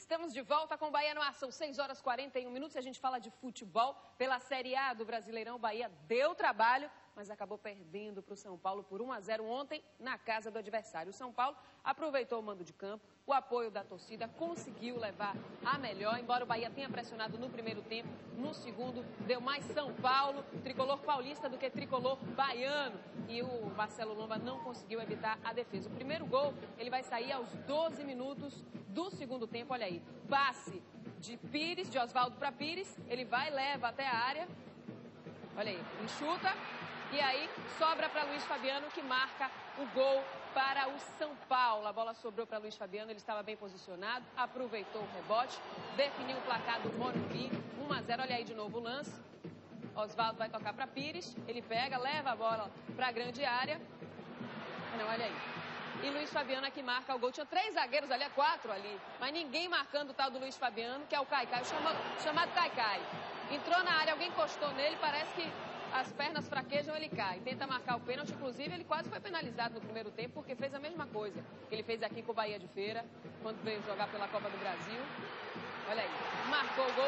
Estamos de volta com o Bahia no ar. São 6 horas e 41 minutos e a gente fala de futebol. Pela Série A do Brasileirão, o Bahia deu trabalho, mas acabou perdendo para o São Paulo por 1-0 ontem na casa do adversário. O São Paulo aproveitou o mando de campo, o apoio da torcida, conseguiu levar a melhor, embora o Bahia tenha pressionado no primeiro tempo. No segundo, deu mais São Paulo, tricolor paulista do que tricolor baiano. E o Marcelo Lomba não conseguiu evitar a defesa. O primeiro gol, ele vai sair aos 12 minutos do segundo tempo. Olha aí, passe de Pires, de Oswaldo para Pires, ele vai, leva até a área. Olha aí, enxuta. E aí, sobra para Luiz Fabiano, que marca o gol para o São Paulo. A bola sobrou para Luiz Fabiano, ele estava bem posicionado, aproveitou o rebote, definiu o placar do Morumbi, 1-0. Olha aí de novo o lance. Oswaldo vai tocar para Pires, ele pega, leva a bola para a grande área. Não, olha aí. E Luiz Fabiano aqui marca o gol. Tinha 3 zagueiros ali, 4 ali, mas ninguém marcando o tal do Luiz Fabiano, que é o Caicai, chamado Caicai. Entrou na área, alguém encostou nele, parece que as pernas fraquejam, ele cai. Tenta marcar o pênalti, inclusive ele quase foi penalizado no primeiro tempo, porque fez a mesma coisa que ele fez aqui com o Bahia de Feira, quando veio jogar pela Copa do Brasil. Olha aí, marcou o gol,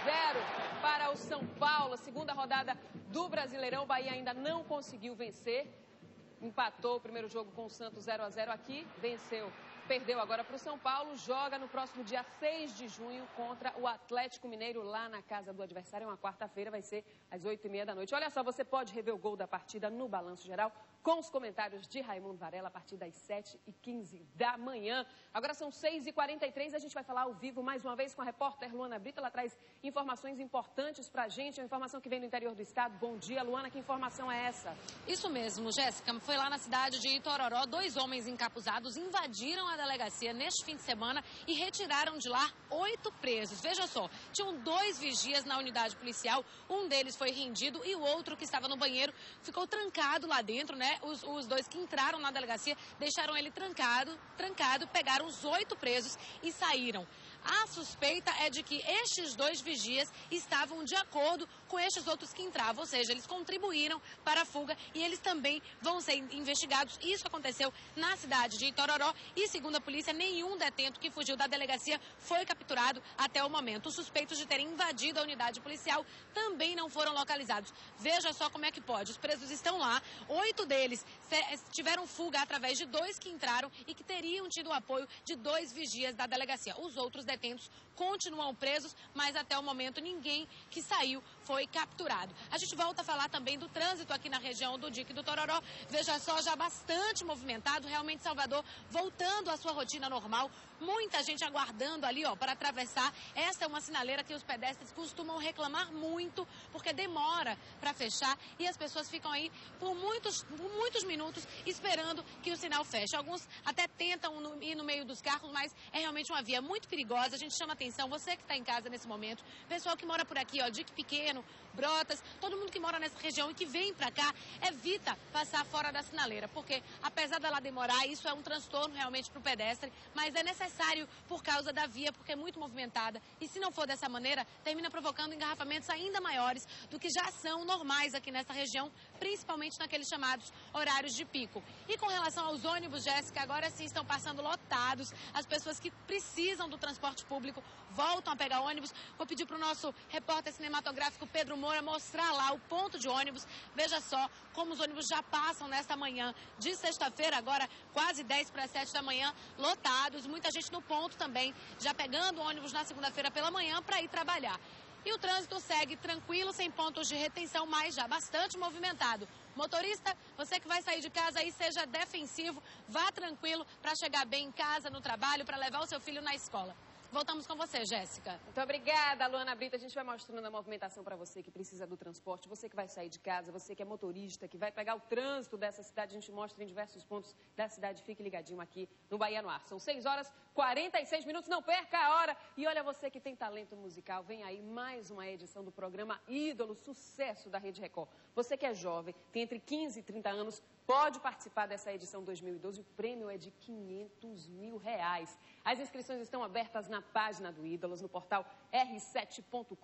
1-0 para o São Paulo. Segunda rodada do Brasileirão, o Bahia ainda não conseguiu vencer. Empatou o primeiro jogo com o Santos 0-0 aqui, venceu. Perdeu agora para o São Paulo, joga no próximo dia 6 de junho contra o Atlético Mineiro lá na casa do adversário. É uma quarta-feira, vai ser às 8h30 da noite. Olha só, você pode rever o gol da partida no Balanço Geral com os comentários de Raimundo Varela a partir das 7h15 da manhã. Agora são 6h43, a gente vai falar ao vivo mais uma vez com a repórter Luana Brito. Ela traz informações importantes para a gente, uma informação que vem do interior do estado. Bom dia, Luana, que informação é essa? Isso mesmo, Jéssica. Foi lá na cidade de Itororó, 2 homens encapuzados invadiram a delegacia neste fim de semana e retiraram de lá 8 presos. Veja só, tinham 2 vigias na unidade policial, um deles foi rendido e o outro, que estava no banheiro, ficou trancado lá dentro, né? Os 2 que entraram na delegacia deixaram ele trancado, pegaram os 8 presos e saíram. A suspeita é de que estes 2 vigias estavam de acordo com estes outros que entravam, ou seja, eles contribuíram para a fuga e eles também vão ser investigados. Isso aconteceu na cidade de Itororó e, segundo a polícia, nenhum detento que fugiu da delegacia foi capturado até o momento. Os suspeitos de terem invadido a unidade policial também não foram localizados. Veja só como é que pode. Os presos estão lá, 8 deles tiveram fuga através de 2 que entraram e que teriam tido o apoio de 2 vigias da delegacia. Os outros detentos continuam presos, mas até o momento ninguém que saiu foi capturado. A gente volta a falar também do trânsito aqui na região do Dique do Tororó. Veja só, já bastante movimentado, realmente Salvador voltando à sua rotina normal. Muita gente aguardando ali, ó, para atravessar. Essa é uma sinaleira que os pedestres costumam reclamar muito, porque demora para fechar e as pessoas ficam aí por muitos minutos esperando que o sinal feche. Alguns até tentam ir no meio dos carros, mas é realmente uma via muito perigosa. A gente chama atenção, você que está em casa nesse momento, pessoal que mora por aqui, ó, Dique Pequeno, Brotas, todo mundo que mora nessa região e que vem para cá, evita passar fora da sinaleira, porque apesar dela demorar, isso é um transtorno realmente para o pedestre, mas é necessário por causa da via, porque é muito movimentada e se não for dessa maneira, termina provocando engarrafamentos ainda maiores do que já são normais aqui nessa região, principalmente naqueles chamados horários de pico. E com relação aos ônibus, Jéssica, agora sim estão passando lotados, as pessoas que precisam do transporte público voltam a pegar ônibus. Vou pedir para o nosso repórter cinematográfico Pedro Moura mostrar lá o ponto de ônibus. Veja só como os ônibus já passam nesta manhã de sexta-feira, agora quase 10 para 7 da manhã, lotados. Muita gente no ponto também, já pegando ônibus na segunda-feira pela manhã para ir trabalhar. E o trânsito segue tranquilo, sem pontos de retenção, mas já bastante movimentado. Motorista, você que vai sair de casa aí, seja defensivo, vá tranquilo para chegar bem em casa, no trabalho, para levar o seu filho na escola. Voltamos com você, Jéssica. Muito obrigada, Luana Brito. A gente vai mostrando a movimentação para você que precisa do transporte, você que vai sair de casa, você que é motorista, que vai pegar o trânsito dessa cidade. A gente mostra em diversos pontos da cidade. Fique ligadinho aqui no Bahia no Ar. São 6 horas e 46 minutos, não perca a hora. E olha, você que tem talento musical, vem aí mais uma edição do programa Ídolo, sucesso da Rede Record. Você que é jovem, tem entre 15 e 30 anos, pode participar dessa edição 2012. O prêmio é de R$500 mil. As inscrições estão abertas na página do Ídolos, no portal r7.com.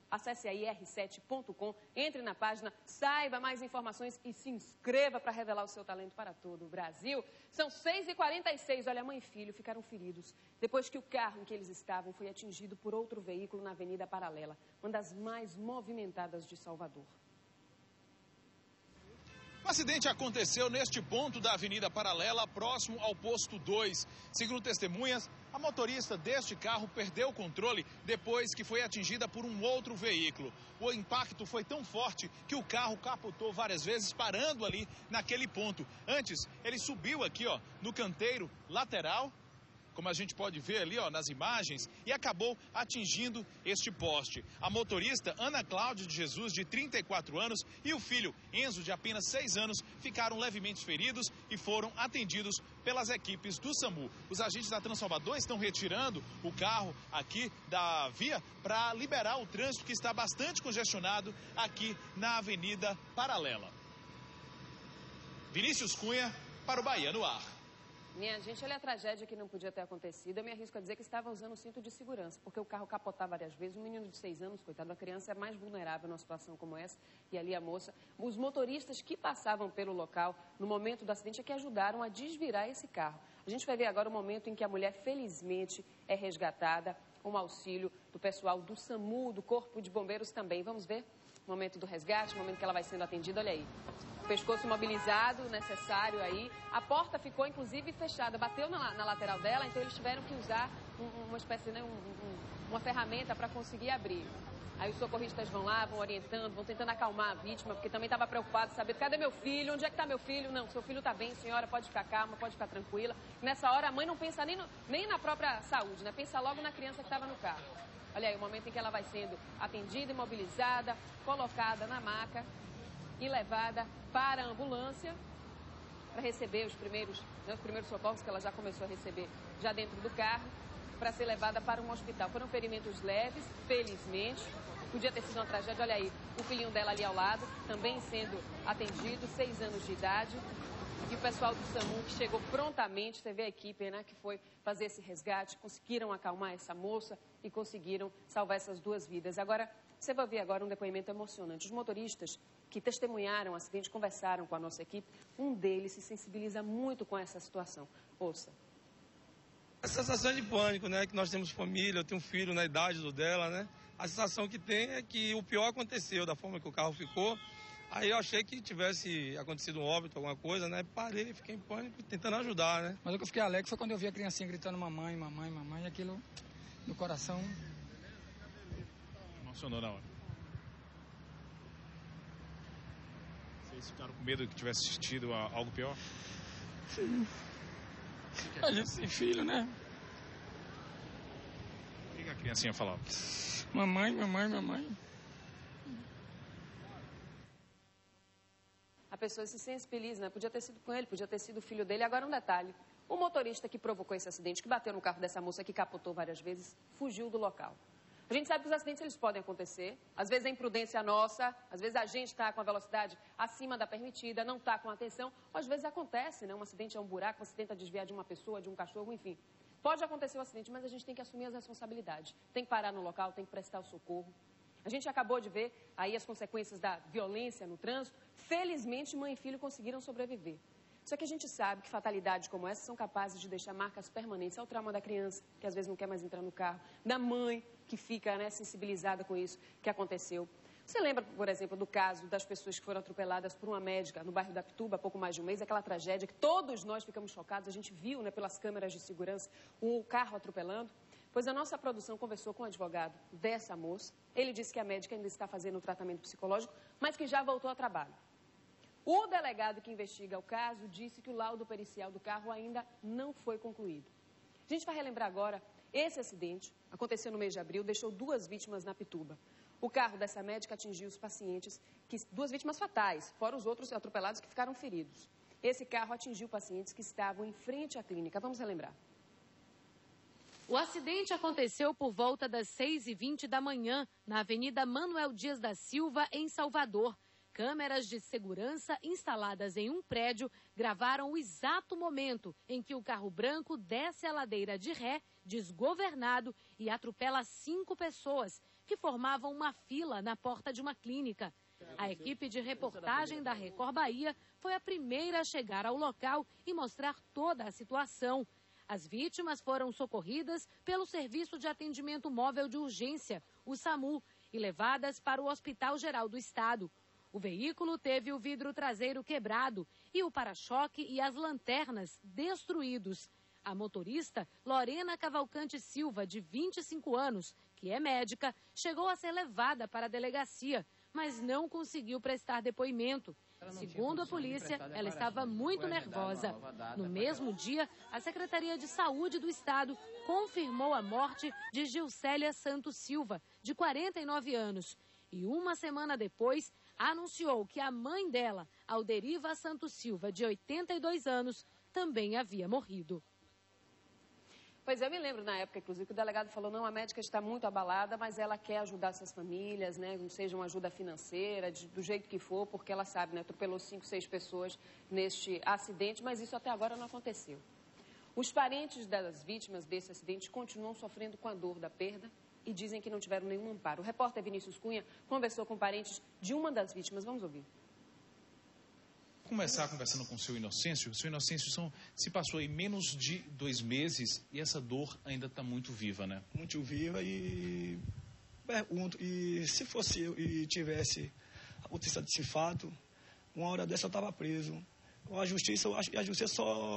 Acesse aí r7.com, entre na página, saiba mais informações e se inscreva para revelar o seu talento para todo o Brasil. São 6h46, olha, mãe e filho ficaram feridos depois que o carro em que eles estavam foi atingido por outro veículo na Avenida Paralela, uma das mais movimentadas de Salvador. O acidente aconteceu neste ponto da Avenida Paralela, próximo ao posto 2. Segundo testemunhas, a motorista deste carro perdeu o controle depois que foi atingida por um outro veículo. O impacto foi tão forte que o carro capotou várias vezes, parando ali naquele ponto. Antes, ele subiu aqui, ó, no canteiro lateral, como a gente pode ver ali, ó, nas imagens, e acabou atingindo este poste. A motorista, Ana Cláudia de Jesus, de 34 anos, e o filho, Enzo, de apenas 6 anos, ficaram levemente feridos e foram atendidos pelas equipes do SAMU. Os agentes da Transalvador estão retirando o carro aqui da via para liberar o trânsito que está bastante congestionado aqui na Avenida Paralela. Vinícius Cunha, para o Bahia no Ar. Minha gente, olha a tragédia que não podia ter acontecido. Eu me arrisco a dizer que estava usando o cinto de segurança, porque o carro capotar várias vezes. Um menino de 6 anos, coitado, a criança é mais vulnerável numa situação como essa. E ali a moça. Os motoristas que passavam pelo local no momento do acidente é que ajudaram a desvirar esse carro. A gente vai ver agora o momento em que a mulher, felizmente, é resgatada com o auxílio do pessoal do SAMU, do Corpo de Bombeiros também. Vamos ver o momento do resgate, o momento que ela vai sendo atendida. Olha aí. Pescoço imobilizado, necessário aí. A porta ficou, inclusive, fechada. Bateu na lateral dela, então eles tiveram que usar uma espécie, né, uma ferramenta para conseguir abrir. Aí os socorristas vão lá, vão orientando, vão tentando acalmar a vítima, porque também estava preocupado, saber, cadê meu filho? Onde é que está meu filho? Não, seu filho está bem, senhora, pode ficar calma, pode ficar tranquila. Nessa hora, a mãe não pensa nem na própria saúde, né? Pensa logo na criança que estava no carro. Olha aí, o momento em que ela vai sendo atendida, imobilizada, colocada na maca e levada para a ambulância para receber os primeiros socorros que ela já começou a receber já dentro do carro, para ser levada para um hospital. Foram ferimentos leves, felizmente. Podia ter sido uma tragédia. Olha aí, o filhinho dela ali ao lado, também sendo atendido, 6 anos de idade. E o pessoal do SAMU que chegou prontamente, você vê a equipe, né, que foi fazer esse resgate, conseguiram acalmar essa moça e conseguiram salvar essas 2 vidas. Agora, você vai ver agora um depoimento emocionante. Os motoristas que testemunharam o acidente conversaram com a nossa equipe. Um deles se sensibiliza muito com essa situação. Ouça. A sensação de pânico, né? Que nós temos família, eu tenho um filho na idade do dela, né? A sensação que tem é que o pior aconteceu, da forma que o carro ficou. Aí eu achei que tivesse acontecido um óbito, alguma coisa, né? Parei, fiquei em pânico, tentando ajudar, né? Mas o que eu fiquei alegre foi quando eu vi a criancinha gritando mamãe, mamãe, mamãe, e aquilo no coração. Emocionou na hora. Vocês ficaram com medo que tivesse tido algo pior? Sim. A gente sem filho, né? O que a criancinha falava? Mamãe, mamãe, mamãe. A pessoa se sensibiliza, né? Podia ter sido com ele, podia ter sido o filho dele. Agora um detalhe. O motorista que provocou esse acidente, que bateu no carro dessa moça, que capotou várias vezes, fugiu do local. A gente sabe que os acidentes eles podem acontecer. Às vezes é imprudência nossa, às vezes a gente está com a velocidade acima da permitida, não está com atenção. Ou às vezes acontece, né? Um acidente é um buraco, você tenta desviar de uma pessoa, de um cachorro, enfim. Pode acontecer o acidente, mas a gente tem que assumir as responsabilidades. Tem que parar no local, tem que prestar o socorro. A gente acabou de ver aí as consequências da violência no trânsito. Felizmente, mãe e filho conseguiram sobreviver. Só que a gente sabe que fatalidades como essa são capazes de deixar marcas permanentes. É o trauma da criança, que às vezes não quer mais entrar no carro, da mãe, que fica, né, sensibilizada com isso que aconteceu. Você lembra, por exemplo, do caso das pessoas que foram atropeladas por uma médica no bairro da Pituba há pouco mais de um mês, aquela tragédia que todos nós ficamos chocados, a gente viu, né, pelas câmeras de segurança, o carro atropelando? Pois a nossa produção conversou com o advogado dessa moça. Ele disse que a médica ainda está fazendo o tratamento psicológico, mas que já voltou ao trabalho. O delegado que investiga o caso disse que o laudo pericial do carro ainda não foi concluído. A gente vai relembrar agora, esse acidente aconteceu no mês de abril, deixou 2 vítimas na Pituba. O carro dessa médica atingiu os pacientes, 2 vítimas fatais, fora os outros atropelados que ficaram feridos. Esse carro atingiu pacientes que estavam em frente à clínica. Vamos relembrar. O acidente aconteceu por volta das 6h20 da manhã, na Avenida Manuel Dias da Silva, em Salvador. Câmeras de segurança instaladas em um prédio gravaram o exato momento em que o carro branco desce a ladeira de ré, desgovernado, e atropela 5 pessoas, que formavam uma fila na porta de uma clínica. A equipe de reportagem da Record Bahia foi a primeira a chegar ao local e mostrar toda a situação. As vítimas foram socorridas pelo Serviço de Atendimento Móvel de Urgência, o SAMU, e levadas para o Hospital Geral do Estado. O veículo teve o vidro traseiro quebrado e o para-choque e as lanternas destruídos. A motorista, Lorena Cavalcante Silva, de 25 anos, que é médica, chegou a ser levada para a delegacia, mas não conseguiu prestar depoimento. Segundo a polícia, ela estava muito nervosa. No mesmo dia, a Secretaria de Saúde do Estado confirmou a morte de Gilcélia Santos Silva, de 49 anos. E uma semana depois, anunciou que a mãe dela, Alderiva Santos Silva, de 82 anos, também havia morrido. Pois eu me lembro na época, inclusive, que o delegado falou, não, a médica está muito abalada, mas ela quer ajudar essas famílias, né, não seja uma ajuda financeira, do jeito que for, porque ela sabe, né, atropelou 5, 6 pessoas neste acidente, mas isso até agora não aconteceu. Os parentes das vítimas desse acidente continuam sofrendo com a dor da perda e dizem que não tiveram nenhum amparo. O repórter Vinícius Cunha conversou com parentes de uma das vítimas, vamos ouvir. Começar conversando com o seu Inocêncio. Seu Inocêncio, se passou aí menos de 2 meses e essa dor ainda está muito viva, né? Muito viva e pergunto, e se fosse eu e tivesse acontecido esse fato, uma hora dessa eu estava preso. A justiça, eu acho que a justiça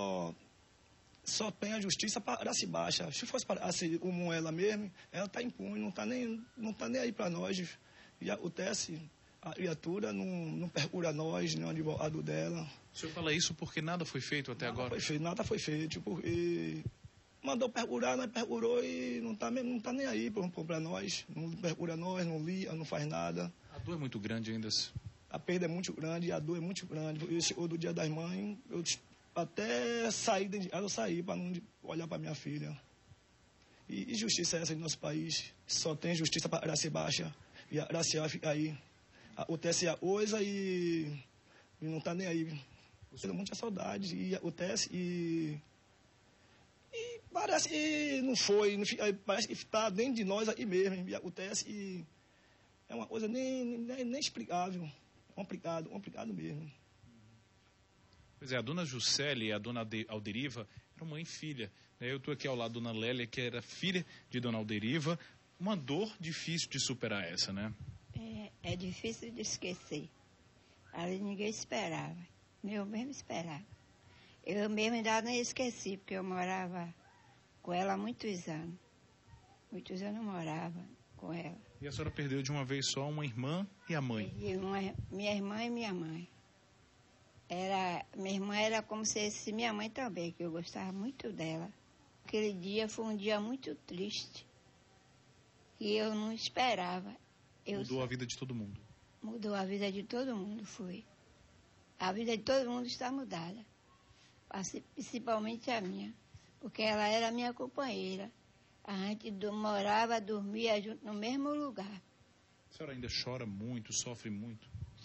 só tem a justiça para se baixa. Se fosse para assim, como ela mesmo, ela está impune, não está nem aí para nós. E acontece... A criatura não procura nós, nem o advogado dela. O senhor fala isso porque nada foi feito até agora? Nada foi feito, porque mandou procurar, nós procurou e não tá nem aí para nós. Não procura nós, não liga, não faz nada. A dor é muito grande ainda? A perda é muito grande, a dor é muito grande. Chegou do Dia das Mães, eu até saí para não olhar para minha filha. E justiça é essa no nosso país? Só tem justiça para a raça baixa e a raça fica aí. Acontece a coisa e não está nem aí. Tenho muita saudade e acontece e parece que não foi, parece que está dentro de nós aí mesmo. E acontece e é uma coisa nem explicável. Complicado mesmo. Pois é, a dona Juscelia e a dona Alderiva eram mãe e filha. Eu estou aqui ao lado da dona Lélia, que era filha de dona Alderiva. Uma dor difícil de superar essa, né? É difícil de esquecer. Ali ninguém esperava. Eu mesmo esperava. Eu mesmo ainda nem esqueci, porque eu morava com ela há muitos anos. Muitos anos eu morava com ela. E a senhora perdeu de uma vez só uma irmã e a mãe? Minha irmã e minha mãe. Minha irmã era como se fosse minha mãe também, que eu gostava muito dela. Aquele dia foi um dia muito triste. E eu não esperava. Mudou a vida de todo mundo. Mudou a vida de todo mundo, foi. A vida de todo mundo está mudada. Principalmente a minha. Porque ela era minha companheira. A gente morava, dormia junto no mesmo lugar. A senhora ainda chora muito, sofre muito?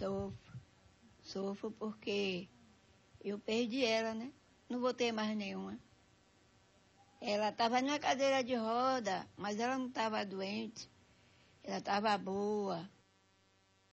Sofro porque eu perdi ela, né? Não vou ter mais nenhuma. Ela estava numa cadeira de roda, mas ela não estava doente. Ela estava boa.